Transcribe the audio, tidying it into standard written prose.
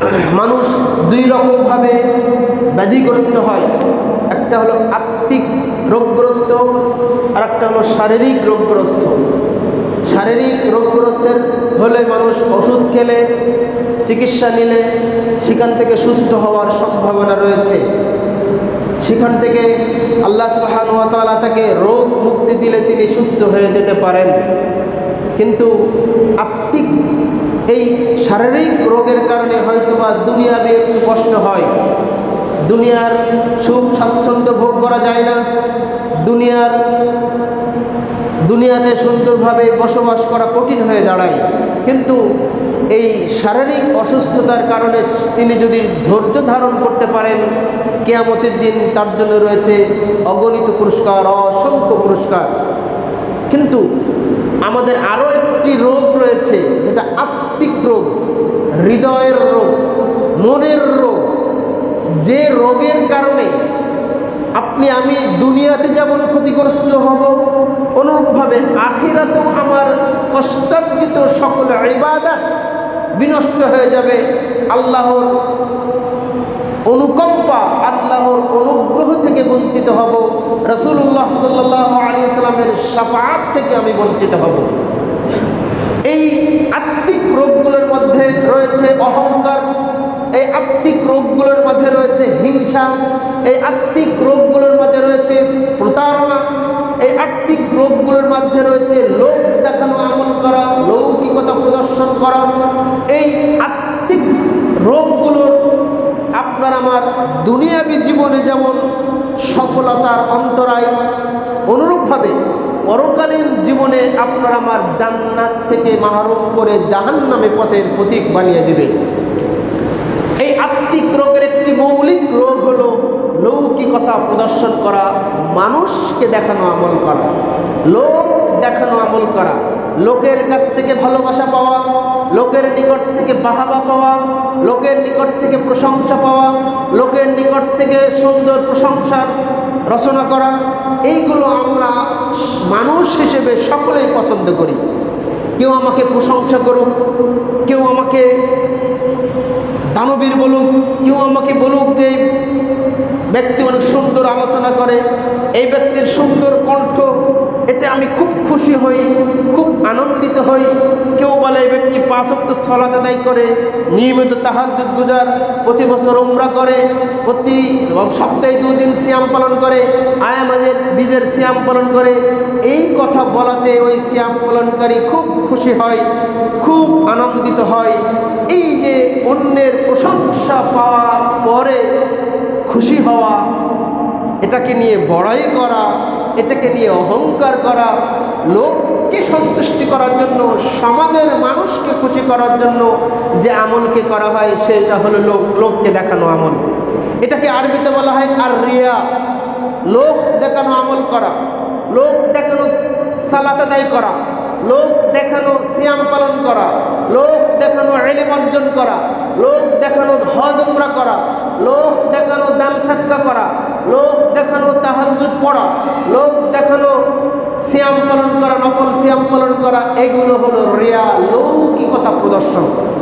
মানুষ দুই রকমভাবে ব্যাধিগ্রস্ত হয়, একটা হলো আত্মিক রোগগ্রস্ত আর একটা হলো শারীরিক রোগগ্রস্ত। শারীরিক রোগগ্রস্তের হলে মানুষ ওষুধ খেলে চিকিৎসা নিলে সেখান থেকে সুস্থ হওয়ার সম্ভাবনা রয়েছে, সেখান থেকে আল্লাহ সুবহানাহু ওয়া তাআলা তাকে রোগ মুক্তি দিলে তিনি সুস্থ হয়ে যেতে পারেন। কিন্তু আত্মিক এই শারীরিক রোগের কারণে হয়তোবা দুনিয়াবে একটু কষ্ট হয়, দুনিয়ার সুখ স্বাচ্ছন্দ্য ভোগ করা যায় না, দুনিয়াতে সুন্দরভাবে বসবাস করা কঠিন হয়ে দাঁড়ায়। কিন্তু এই শারীরিক অসুস্থতার কারণে তিনি যদি ধৈর্য ধারণ করতে পারেন, কিয়ামতের দিন তার জন্য রয়েছে অগণিত পুরস্কার, অসংখ্য পুরস্কার। কিন্তু আমাদের আরও একটি রোগ রয়েছে, যেটা আত্মিক রোগ, হৃদয়ের রোগ, মনের রোগ। যে রোগের কারণে আপনি আমি দুনিয়াতে যেমন ক্ষতিগ্রস্ত হব, অনুরূপভাবে আখিরাতেও আমার কষ্টার্জিত সকল ইবাদত বিনষ্ট হয়ে যাবে। আল্লাহর অনুকম্পা, আল্লাহর অনুগ্রহ থেকে বঞ্চিত হব, রাসূলুল্লাহ সাল্লাল্লাহু আলাইহি ওয়াসাল্লামের শাফাআত থেকে আমি বঞ্চিত হব। এই আত্মিক রোগগুলোর মধ্যে রয়েছে অহংকার, এই আত্মিক রোগগুলোর মাঝে রয়েছে হিংসা, এই আত্মিক রোগগুলোর মাঝে রয়েছে প্রতারণা, এই আত্মিক রোগগুলোর মাঝে রয়েছে লোক দেখানো আমল করা, লৌকিকতা প্রদর্শন করা। এই আত্মিক রোগগুলোর আপনার আমার দুনিয়াবী জীবনে যেমন সফলতার অন্তরায়, অনুরূপভাবে পরকালীন জীবনে আপনার আমার জান্নাত থেকে মাহরুম করে জাহান্নামে পথের প্রতীক বানিয়ে দেবে। এই আত্মিক রোগের একটি মৌলিক রোগ হলো লৌকিকতা প্রদর্শন করা, মানুষকে দেখানো আমল করা, লোক দেখানো আমল করা, লোকের কাছ থেকে ভালোবাসা পাওয়া, লোকের নিকট থেকে বাহাবা পাওয়া, লোকের নিকট থেকে প্রশংসা পাওয়া, লোকের নিকট থেকে সুন্দর প্রশংসার রচনা করা। এইগুলো আমরা মানুষ হিসেবে সকলেই পছন্দ করি। কেউ আমাকে প্রশংসা করুক, কেউ আমাকে দানবীর বলুক, কেউ আমাকে বলুক যে ব্যক্তি অনেক সুন্দর আলোচনা করে, এই ব্যক্তির সুন্দর কণ্ঠ, এতে আমি খুব খুশি হই, খুব আনন্দিত হই। কেউ বলে এই ব্যক্তি 5 ওয়াক্ত সালাত আদায় করে, নিয়মিত তাহাজ্জুদ গুজার, প্রতি বছর উমরা করে, প্রতি সপ্তাহে 2 দিন সিয়াম পালন করে, আয়ামাজের বীজের সিয়াম পালন করে। এই কথা বলাতে ওই সিয়াম পালনকারী খুব খুশি হয়, খুব আনন্দিত হয়। এই যে অন্যের প্রশংসা পাওয়া পরে খুশি হওয়া, এটাকে নিয়ে বড়াই করা, এটাকে নিয়ে অহংকার করা, লোককে সন্তুষ্টি করার জন্য, সমাজের মানুষকে খুশি করার জন্য যে আমলকে করা হয় সেটা হলো লোককে দেখানো আমল। এটাকে আরবিতে বলা হয় আর রিয়া, লোক দেখানো আমল করা, লোক দেখানো সালাত আদায় করা, লোক দেখানো সিয়াম পালন করা, লোক দেখানো ইলম অর্জন করা, লোক দেখানো হজ উমরা করা, লোক দেখানো দান সাদকা করা, লোক দেখানো তাহাজ্জুদ পড়া, লোক দেখানো সিয়াম পালন করা, নফল সিয়াম পালন করা। এগুলো হলো রিয়া, লৌকিকতা প্রদর্শন।